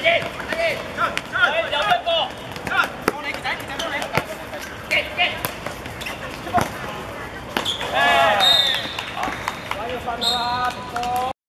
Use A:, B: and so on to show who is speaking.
A: 来，两分钟，看，高雷，给咱，给咱，高雷，给。